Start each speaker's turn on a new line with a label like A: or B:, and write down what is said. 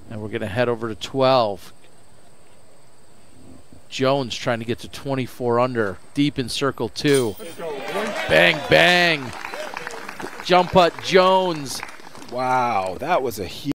A: And we're going to head over to 12. Jones trying to get to 24 under, deep in circle 2. Bang, bang. Jump putt Jones.
B: Wow, that was a huge